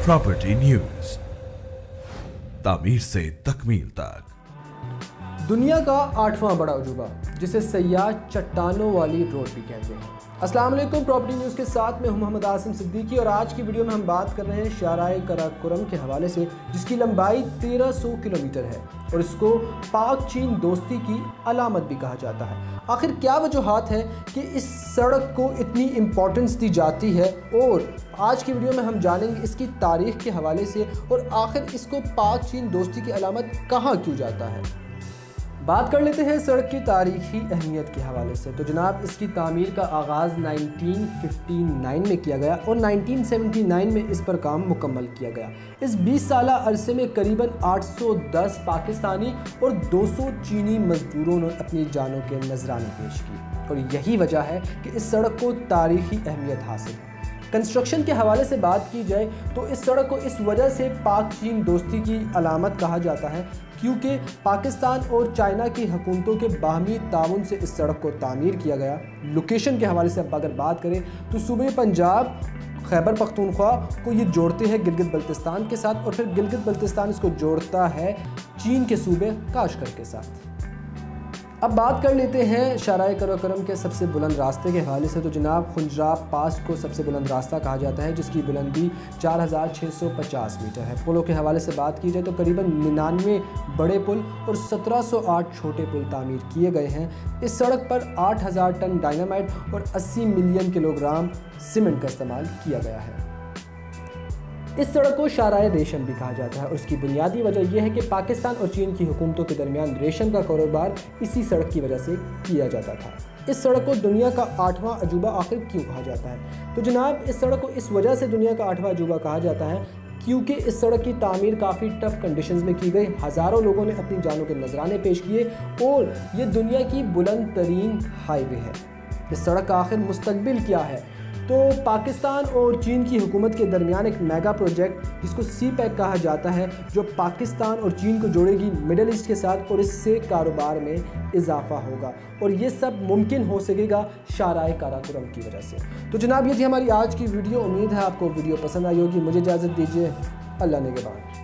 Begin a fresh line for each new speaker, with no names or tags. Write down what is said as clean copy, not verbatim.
Property news, तामीर से तकमील तक।
दुनिया का 8वां बड़ा अजूबा जिसे सयाह चट्टानों वाली रोड भी कहते हैं। अस्सलाम वालेकुम, प्रॉपर्टी न्यूज़ के साथ मैं हूं मोहम्मद आसिम सिद्दीकी और आज की वीडियो में हम बात कर रहे हैं शाराए कराकोरम के हवाले से, जिसकी लंबाई 1300 किलोमीटर है और इसको पाक चीन दोस्ती की अलामत भी कहा जाता है। आखिर क्या वजूहात है कि इस सड़क को इतनी इम्पोर्टेंस दी जाती है, और आज की वीडियो में हम जानेंगे इसकी तारीख़ के हवाले से और आखिर इसको पाक चीन दोस्ती की अलामत कहाँ क्यों जाता है। बात कर लेते हैं सड़क की तारीख़ी अहमियत के हवाले से। तो जनाब, इसकी तामीर का आगाज़ 1959 में किया गया और 1979 में इस पर काम मुकम्मल किया गया। इस 20 साला अरसे में करीबन 810 पाकिस्तानी और 200 चीनी मजदूरों ने अपनी जानों के नजराने पेश किए और यही वजह है कि इस सड़क को तारीख़ी अहमियत हासिल है। कंस्ट्रक्शन के हवाले से बात की जाए तो इस सड़क को इस वजह से पाक चीन दोस्ती की अलामत कहा जाता है क्योंकि पाकिस्तान और चाइना की हुकूमतों के बाहमी ताउन से इस सड़क को तामीर किया गया। लोकेशन के हवाले से अब अगर बात करें तो सूबे पंजाब खैबर पख्तूनख्वा को ये जोड़ते हैं गिलगित बल्तिस्तान के साथ और फिर गिलगित बल्तिस्तान इसको जोड़ता है चीन के सूबे काशगर के साथ। अब बात कर लेते हैं शाराए कराकोरम के सबसे बुलंद रास्ते के हवाले से। तो जनाब, खुंजराब पास को सबसे बुलंद रास्ता कहा जाता है जिसकी बुलंदी 4650 मीटर है। पुलों के हवाले से बात की जाए तो करीबन 99 बड़े पुल और 1708 छोटे पुल तामीर किए गए हैं। इस सड़क पर 8000 टन डायनामाइट और 80 मिलियन किलोग्राम सीमेंट का इस्तेमाल किया गया है। इस सड़क को शाराए रेशम भी कहा जाता है और इसकी बुनियादी वजह यह है कि पाकिस्तान और चीन की हुकूमतों के दरमियान रेशम का कारोबार इसी सड़क की वजह से किया जाता था। इस सड़क को दुनिया का 8वां अजूबा आखिर क्यों कहा जाता है? तो जनाब, इस सड़क को इस वजह से दुनिया का 8वां अजूबा कहा जाता है क्योंकि इस सड़क की तामीर काफ़ी टफ कंडीशंस में की गई। हज़ारों लोगों ने अपनी जानों के नजराने पेश किए और ये दुनिया की बुलंद तरीन हाईवे है। इस सड़क का आखिर मुस्तकबिल क्या है? तो पाकिस्तान और चीन की हुकूमत के दरमियान एक मेगा प्रोजेक्ट जिसको CPEC कहा जाता है, जो पाकिस्तान और चीन को जोड़ेगी मिडल ईस्ट के साथ और इससे कारोबार में इजाफा होगा और ये सब मुमकिन हो सकेगा शाराए कराकोरम की वजह से। तो जनाब, ये थी हमारी आज की वीडियो। उम्मीद है आपको वीडियो पसंद आई होगी। मुझे इजाज़त दीजिए। अल्लाह ने के बाद।